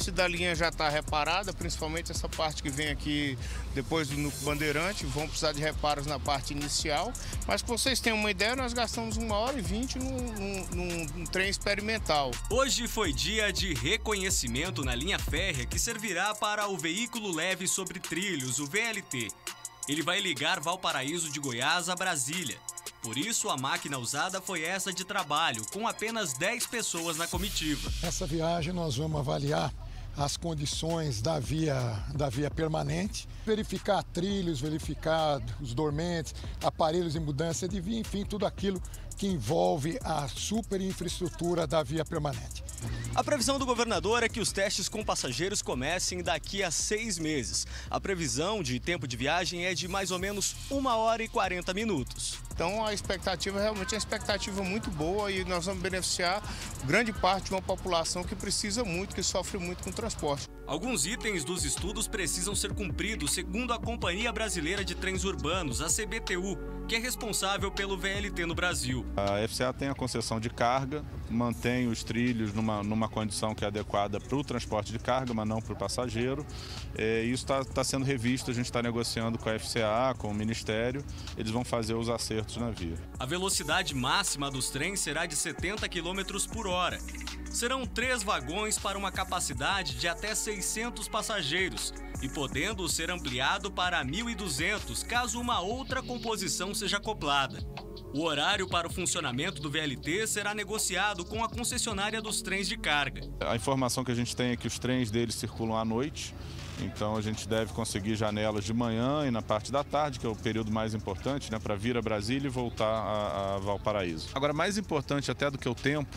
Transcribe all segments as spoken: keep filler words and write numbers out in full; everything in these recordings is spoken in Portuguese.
parte da linha já está reparada, principalmente essa parte que vem aqui depois do núcleo Bandeirante, vão precisar de reparos na parte inicial. Mas para vocês terem uma ideia, nós gastamos uma hora e vinte num, num, num, num trem experimental. Hoje foi dia de reconhecimento na linha férrea que servirá para o veículo leve sobre trilhos, o V L T. Ele vai ligar Valparaíso de Goiás a Brasília. Por isso, a máquina usada foi essa de trabalho, com apenas dez pessoas na comitiva. Nessa viagem nós vamos avaliar as condições da via, da via permanente, verificar trilhos, verificar os dormentes, aparelhos de mudança de via, enfim, tudo aquilo que envolve a super infraestrutura da via permanente. A previsão do governador é que os testes com passageiros comecem daqui a seis meses. A previsão de tempo de viagem é de mais ou menos uma hora e quarenta minutos. Então a expectativa realmente é uma expectativa muito boa e nós vamos beneficiar grande parte de uma população que precisa muito, que sofre muito com o transporte. Alguns itens dos estudos precisam ser cumpridos segundo a Companhia Brasileira de Trens Urbanos, a C B T U, que é responsável pelo V L T no Brasil. A F C A tem a concessão de carga, mantém os trilhos numa, numa condição que é adequada para o transporte de carga, mas não para o passageiro. É, isso está tá sendo revisto, a gente está negociando com a F C A, com o Ministério, eles vão fazer os acertos na via. A velocidade máxima dos trens será de setenta quilômetros por hora. Serão três vagões para uma capacidade de até seiscentos passageiros e podendo ser ampliado para mil e duzentos caso uma outra composição seja acoplada. O horário para o funcionamento do V L T será negociado com a concessionária dos trens de carga. A informação que a gente tem é que os trens deles circulam à noite, então a gente deve conseguir janelas de manhã e na parte da tarde, que é o período mais importante, né, para vir a Brasília e voltar a, a Valparaíso. Agora, mais importante até do que o tempo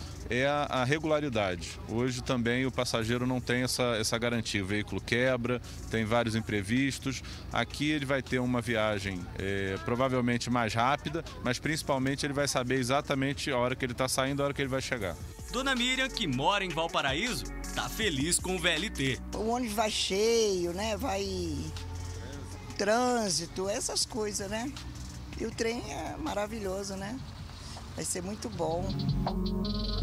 é a, a regularidade. Hoje também o passageiro não tem essa, essa garantia. O veículo quebra, tem vários imprevistos. Aqui ele vai ter uma viagem é, provavelmente mais rápida, mas principalmente ele vai saber exatamente a hora que ele está saindo, a hora que ele vai chegar. Dona Miriam, que mora em Valparaíso, está feliz com o V L T. O ônibus vai cheio, né? Vai trânsito, essas coisas, né? E o trem é maravilhoso, né? Vai ser muito bom.